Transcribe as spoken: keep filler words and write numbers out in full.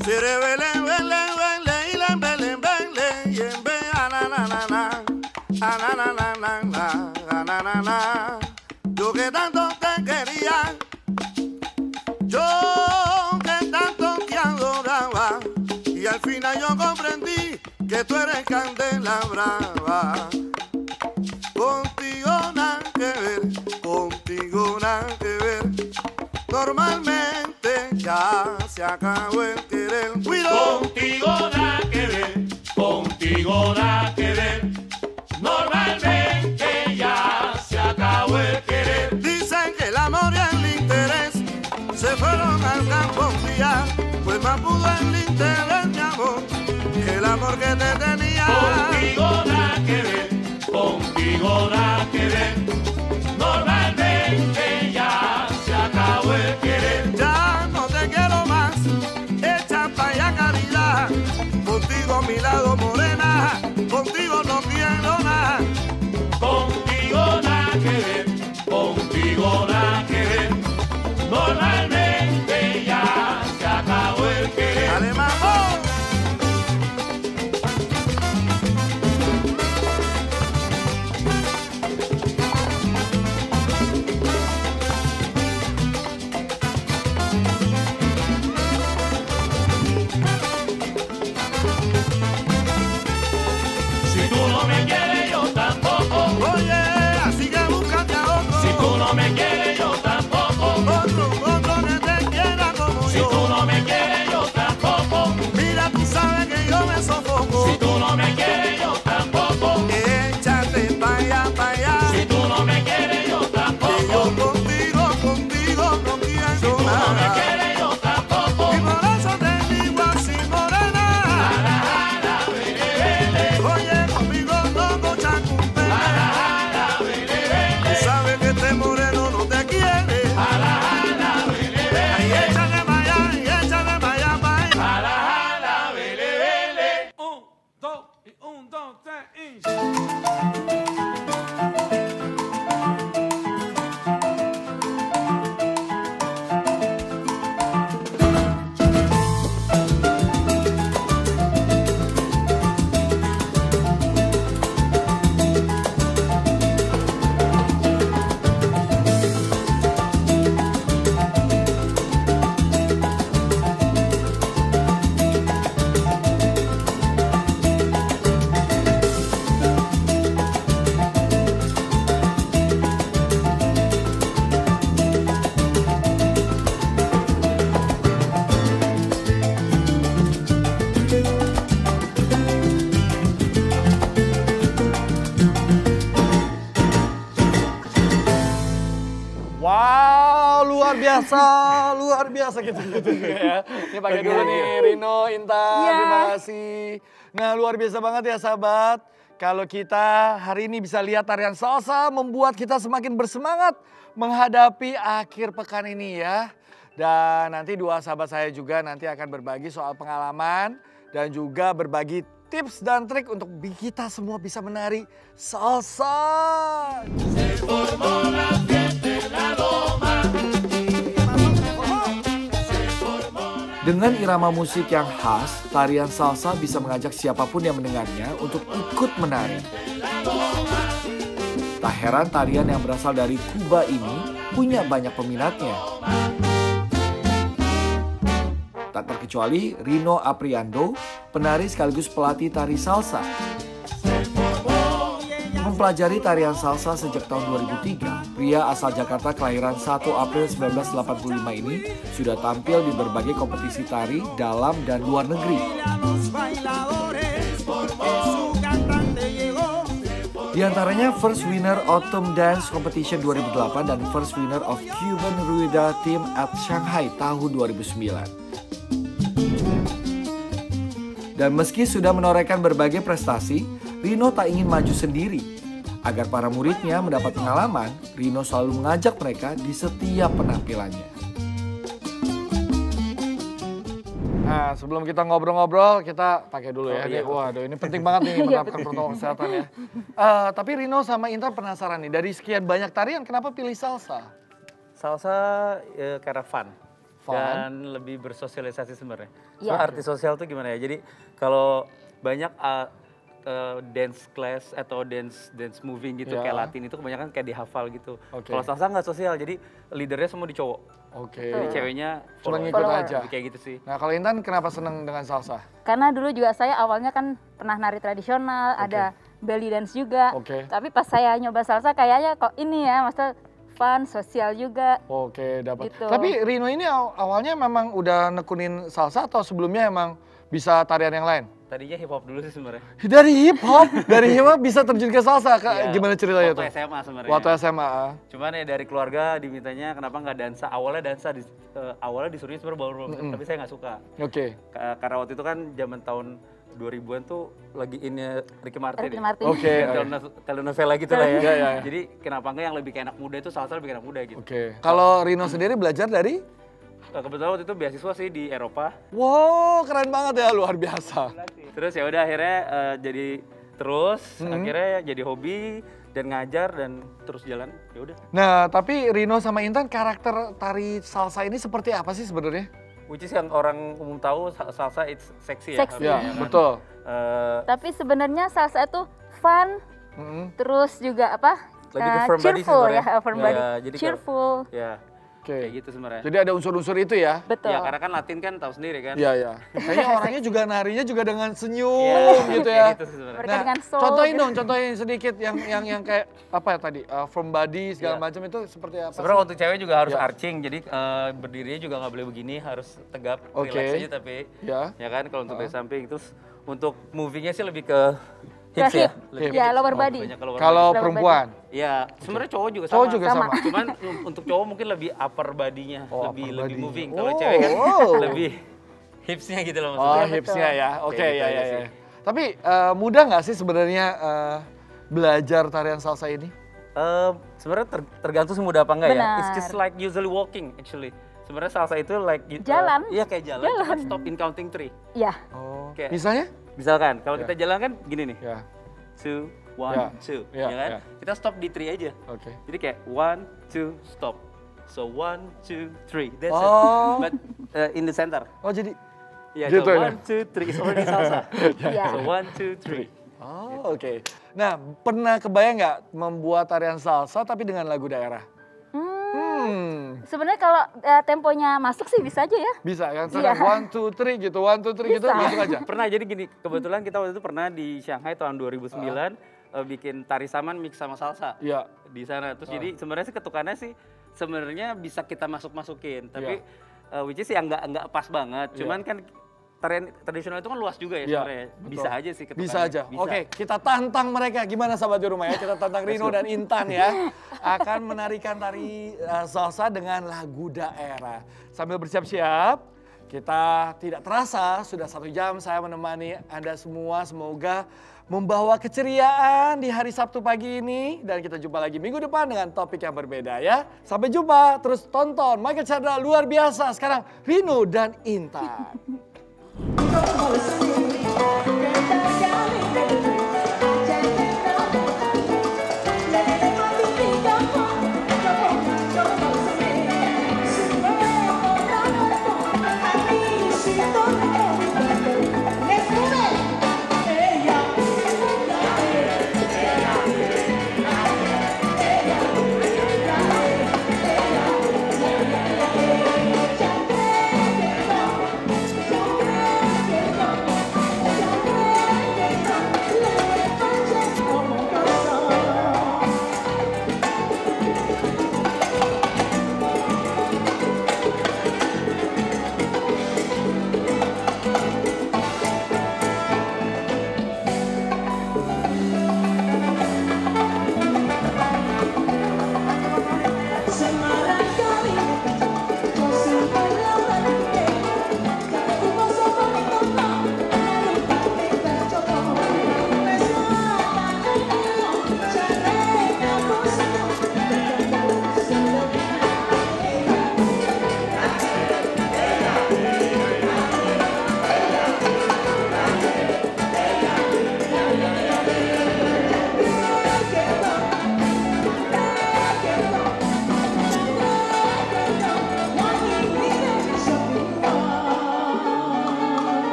Sere vele vele vele ilen vele vele yembe ananana ananana ananana. Yo que tanto te quería, yo que tanto te adoraba, y al final yo comprendí que tú eres candela brava. Contigo nada que ver, contigo nada que ver. Normalmente ya se acabó el querer. Cuido. Contigo nada que ver, contigo nada que ver. Normalmente ya se acabó el querer. Dicen que el amor y el interés se fueron al campo un día, pues más pudo el interés, mi amor, que el amor que te tenía. Contigo nada que ver, contigo nada que ver. Normalmente ya se acabó el querer. Ya no te quiero más, echa pa' allá caridad. Contigo a mi lado morena, contigo no quiero nada. Contigo nada que ver, contigo nada que ver. Normalmente ya se acabó el querer. Dale, mamón. Si tú no me quieres, yo tampoco. Oye, así que búscate a otro. Si tú no me quieres, yo tampoco. Otro, otro que te quiera como Si yo. tú no me quieres, yo tampoco. Mira, tú sabes que yo me sofoco. Si tú no me quieres, yo tampoco. Échate pa' allá, pa' allá. Si tú no me quieres, yo Que yo tampoco. contigo, contigo no quiero Si tú no me nada. quieres, yo tampoco. Y por eso te digo así, morena. Jala, jala, vele, vele. Oye, conmigo no cochacumbe. Jala, jala, vele, Tú vele. sabes que este moreno no te quiere. Jala, jala, vele, Ay, vele. échale pa' allá, y échale pa' allá, pa' allá. Jala, jala, vele, vele. Un, dos, y un, dos, tres, y... Wow, luar biasa, luar biasa gitu-gitu ya. Ini pakai dulu nih Rino, Intan, Ya. terima kasih. Nah luar biasa banget ya sahabat. Kalau kita hari ini bisa lihat tarian salsa membuat kita semakin bersemangat menghadapi akhir pekan ini ya. Dan nanti dua sahabat saya juga nanti akan berbagi soal pengalaman dan juga berbagi tips dan trik untuk kita semua bisa menari salsa. Dengan irama musik yang khas, tarian salsa bisa mengajak siapapun yang mendengarnya untuk ikut menari. Tak heran tarian yang berasal dari Kuba ini punya banyak peminatnya. Tak terkecuali Rino Apriando, penari sekaligus pelatih tari salsa. Mempelajari tarian salsa sejak tahun dua ribu tiga, pria asal Jakarta kelahiran satu April seribu sembilan ratus delapan puluh lima ini sudah tampil di berbagai kompetisi tari dalam dan luar negeri. Di antaranya First Winner Autumn Dance Competition dua ribu delapan dan First Winner of Cuban Rueda Team at Shanghai tahun dua ribu sembilan. Dan meski sudah menorehkan berbagai prestasi, Rino tak ingin maju sendiri. Agar para muridnya mendapat pengalaman, Rino selalu mengajak mereka di setiap penampilannya. Nah, sebelum kita ngobrol-ngobrol, kita pakai dulu ya. Oh, iya. Waduh, ini penting banget nih menerapkan protokol kesehatan ya. Eh, tapi Rino sama Intan penasaran nih, dari sekian banyak tarian, kenapa pilih salsa? Salsa eh, karena fun. Fun. dan lebih bersosialisasi sebenarnya. Iya. So, arti sosial tuh gimana ya? Jadi kalau banyak uh, uh, dance class atau dance dance moving gitu Ya. kayak Latin itu kebanyakan kayak dihafal gitu. Oke. Kalau salsa nggak sosial, jadi leadernya semua di cowok. Oke. Jadi ceweknya Cuma follow ngikut Follower. aja. kayak gitu sih. Nah kalau Intan kenapa seneng dengan salsa? Karena dulu juga saya awalnya kan pernah nari tradisional, Oke. ada belly dance juga. Oke. Tapi pas saya nyoba salsa kayaknya kok ini ya, maksudnya fun, sosial juga. Oke, dapat. Gitu. Tapi Rino ini aw- awalnya memang udah nekunin salsa atau sebelumnya emang bisa tarian yang lain? Tadinya hip hop dulu sih sebenarnya. Dari hip hop, dari hip hop bisa terjun ke salsa. Kak, Iya, gimana ceritanya tuh? Waktu S M A sebenarnya. Waktu S M A. ah. Cuman ya dari keluarga dimintanya kenapa nggak dansa. Awalnya dansa, di, eh, awalnya disuruhnya sebenarnya ballroom, Mm-mm. tapi saya nggak suka. Oke. Ka- Karena waktu itu kan zaman tahun dua ribuan tuh lagi ini Ricky Martin. Ricky ya. Martin. Oke. Kayak teleno- telenovela gitu lah ya. Iya, iya. Jadi kenapa nggak yang lebih kayak anak muda itu salsa lebih kayak anak muda gitu. Oke. Kalau Rino sendiri belajar dari? Eh, Kebetulan waktu itu beasiswa sih di Eropa. Wow, keren banget ya, luar biasa. Terus ya udah akhirnya eh, jadi terus Hmm. akhirnya jadi hobi dan ngajar dan terus jalan. Ya udah. Nah, tapi Rino sama Intan karakter tari salsa ini seperti apa sih sebenarnya? Which is yang orang umum tahu sa- salsa it's sexy ya. Sexy. Ya, harusnya, kan? betul. Eh, Tapi sebenarnya salsa itu fun, Mm-mm. terus juga apa? Lebih ke eh, firm body sih cheerful ya, sebenarnya. firm Ya, body. jadi kalau- Cheerful. ya Oke. kayak gitu sebenarnya. Jadi ada unsur-unsur itu ya? Betul. Ya karena kan Latin kan tahu sendiri kan. Iya, iya. Kayaknya orangnya juga narinya juga dengan senyum Iya, gitu kayak ya. gitu sih sebenarnya. Mereka dengan soul contohin gitu. dong, contohin sedikit yang yang yang kayak apa ya tadi? Uh, firm body segala Iya. macam itu seperti apa Sebenarnya sih? untuk cewek juga harus Ya. arching, jadi eh, berdirinya juga nggak boleh begini, harus tegap, Oke. relax aja tapi Ya. ya kan kalau untuk Ah. dari samping terus untuk movingnya sih lebih ke Ke hips ya. hip. Lebih Ya, hips. lower Oh, body. banyak ke lower Kalau Lower perempuan, body. Ya, sebenarnya cowok juga sama. cowok juga sama. Sama. Cuman um, untuk cowok mungkin lebih upper body-nya, Oh, lebih upper lebih body. moving. Kalau Oh. cewek kan Oh. lebih hipsnya gitu loh Oh, maksudnya. betul. hipsnya ya. Oke, Kayak gitu ya, aja ya, sih. ya. Tapi uh, mudah nggak sih sebenarnya uh, belajar tarian salsa ini? Eh, sebenarnya ter- tergantung sih mudah apa enggak ya. Benar. It's just like usually walking actually. Sebenarnya salsa itu like uh, Jalan. Iya kayak jalan, Jalan. cuma stop in counting three. Ya. Oh. Oke. Misalnya? Misalkan kalau Ya. kita jalan kan gini nih. Ya. Two, one, Ya. two, Ya, ya kan? ya. Kita stop di three aja. Oke. Jadi kayak one, two, stop. So one, two, three. That's Oh. it. But uh, in the center. Oh, jadi Ya, Gitu so ya? one, two, three. It's already salsa. Ya. So one, two, three. Oh, oke. Nah, pernah kebayang nggak membuat tarian salsa tapi dengan lagu daerah? Hmm. Hmm, Sebenarnya kalau eh, temponya masuk sih bisa aja ya. bisa kan? Iya. One, two, three gitu, one, two, three gitu, Bisa. masuk aja. Pernah jadi gini, kebetulan kita waktu itu pernah di Shanghai tahun dua ribu sembilan eh, bikin tari saman mix sama salsa Iya. di sana. Terus Ah. jadi sebenarnya sih ketukannya sih sebenarnya bisa kita masuk-masukin, tapi Iya. eh, which is yang nggak nggak pas banget. Iya. Cuman kan tarian tradisional itu kan luas juga ya Iya, sebenarnya. betul. Bisa aja sih ketukannya. Bisa aja. Bisa. Oke, kita tantang mereka. Gimana sahabat di rumah ya? Kita tantang Rino dan Intan ya. Akan menarikan tari uh, salsa dengan lagu daerah. Sambil bersiap-siap, kita tidak terasa sudah satu jam saya menemani Anda semua. Semoga membawa keceriaan di hari Sabtu pagi ini. Dan kita jumpa lagi minggu depan dengan topik yang berbeda ya. Sampai jumpa, terus tonton Michael Chandra luar biasa. Sekarang Rino dan Intan. Listen